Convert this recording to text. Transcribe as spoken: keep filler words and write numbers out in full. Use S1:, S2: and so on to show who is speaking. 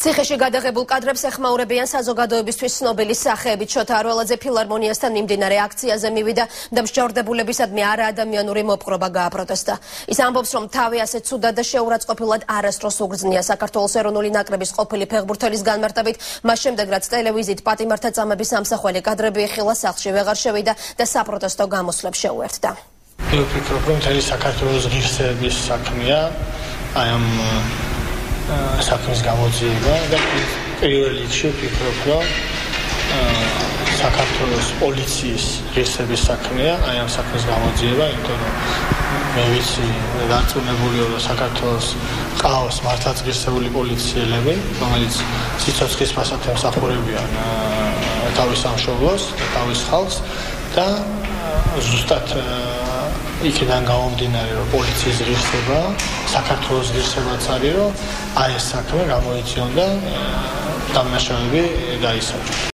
S1: ციხეში გადაღებულ კადრებს ეხმაურებიან საზოგადოებისთვის ცნობილი სახეები შოთა არველაძე ფილარმონიასთან მიმდინარე აქციაზე მივიდა და მსჯავრდებულებისადმი არაადამინური მოპყრობა გააპროტესტა. ის ამბობს, რომ თავი ასეცუდადდაშეურაცხყოფილადარასდროს უგრძნია საქართველოს ეროვნული ნაკრების ყოფილი ფეხბურთელის განმარტებით, მას შემდეგ რაც ტელევიზიით პატიმართა წამების ამსახველი კადრები ეხილა სახლში ვეღარ შევიდა და საპროტესტო გამოსვლებს შეუერთდა.
S2: ვფიქრობ, რომ მთელი საქართველოს ღირსების საქმეა აი ამ საქმის გამოძიება და პირველ რიგში ვფიქრობ, რომ საქართველოს პოლიციის ღირსების საქმეა აი ამ საქმის გამოძიება, იმიტომ რომ მე ვიცი დარწმუნებულია, რომ საქართველოს ყავს მართლაც ღირსეული პოლიციელები, რომელიც სიცოცხლის ფასად ემსახურებიან თავის სამშობლოს და თავის ხალხს და ზუსტად იქიდან გამომდინარე, რომ პოლიციის ღირსება, საქართველოს ღირსებაც არის, რომ აი ეს საქმე გამოიწვიონ და დამნაშავეები დაისაჯონ.